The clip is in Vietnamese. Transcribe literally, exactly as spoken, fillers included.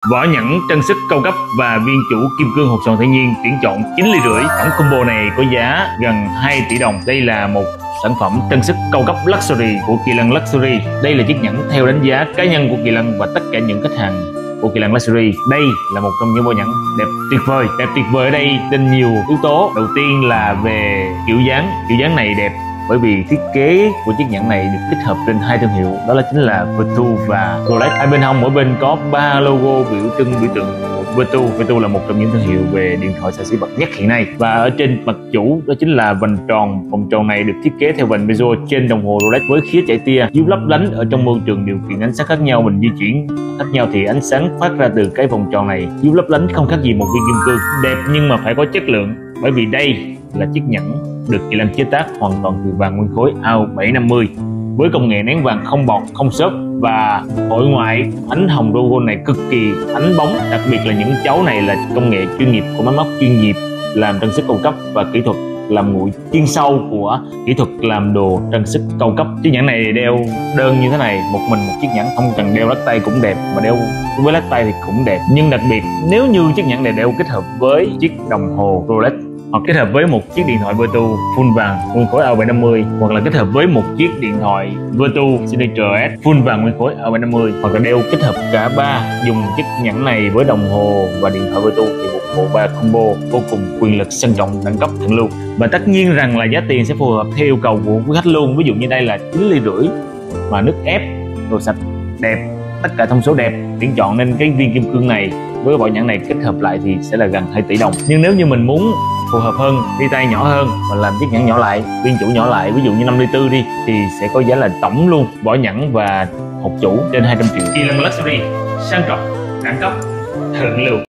Vỏ nhẫn trang sức cao cấp và viên chủ kim cương hộp sòn thiên nhiên tuyển chọn chín ly rưỡi. Tổng combo này có giá gần hai tỷ đồng. Đây là một sản phẩm trang sức cao cấp luxury của Kỳ Lân Luxury. Đây là chiếc nhẫn theo đánh giá cá nhân của Kỳ Lân và tất cả những khách hàng của Kỳ Lân Luxury. Đây là một trong những bộ nhẫn đẹp tuyệt vời. Đẹp tuyệt vời ở đây trên nhiều yếu tố. Đầu tiên là về kiểu dáng. Kiểu dáng này đẹp bởi vì thiết kế của chiếc nhẫn này được tích hợp trên hai thương hiệu, đó là chính là Vertu và Rolex. Hai bên hông mỗi bên có ba logo biểu trưng biểu tượng Vertu. Vertu là một trong những thương hiệu về điện thoại xa xỉ bậc nhất hiện nay. Và ở trên mặt chủ đó chính là vành tròn. Vòng tròn này được thiết kế theo vành bezel trên đồng hồ Rolex với khía chạy tia, giúp lấp lánh ở trong môi trường điều kiện ánh sáng khác nhau. Mình di chuyển khác nhau thì ánh sáng phát ra từ cái vòng tròn này giúp lấp lánh không khác gì một viên kim cương. Đẹp nhưng mà phải có chất lượng, bởi vì đây là chiếc nhẫn được Kỳ Lân chế tác hoàn toàn từ vàng nguyên khối A O bảy năm mươi với công nghệ nén vàng không bọt, không xốp và hội ngoại ánh hồng logo này cực kỳ ánh bóng. Đặc biệt là những chấu này là công nghệ chuyên nghiệp của máy móc chuyên nghiệp làm trang sức cao cấp và kỹ thuật làm nguội chuyên sâu của kỹ thuật làm đồ trang sức cao cấp. Chiếc nhẫn này đeo đơn như thế này, một mình một chiếc nhẫn, không cần đeo lắc tay cũng đẹp, mà đeo với lắc tay thì cũng đẹp. Nhưng đặc biệt nếu như chiếc nhẫn này đeo kết hợp với chiếc đồng hồ Rolex hoặc kết hợp với một chiếc điện thoại Vertu full vàng nguyên khối A O bảy năm mươi, hoặc là kết hợp với một chiếc điện thoại Vertu Signature S full vàng nguyên khối A O bảy năm mươi, hoặc là đeo kết hợp cả ba, dùng chiếc nhẫn này với đồng hồ và điện thoại Vertu thì một bộ ba combo vô cùng quyền lực, sang trọng, đẳng cấp thượng lưu. Và tất nhiên rằng là giá tiền sẽ phù hợp theo yêu cầu của quý khách luôn. Ví dụ như đây là chín ly rưỡi mà nước ép, đồ sạch đẹp, tất cả thông số đẹp tuyển chọn, nên cái viên kim cương này với bộ nhẫn này kết hợp lại thì sẽ là gần hai tỷ đồng. Nhưng nếu như mình muốn phù hợp hơn, đi tay nhỏ hơn và làm chiếc nhẫn nhỏ lại, viên chủ nhỏ lại, ví dụ như năm ly tư đi, thì sẽ có giá là tổng luôn vỏ nhẫn và hộp chủ trên hai trăm triệu. Kỳ Lân Luxury, sang trọng, đẳng cấp, thượng lưu.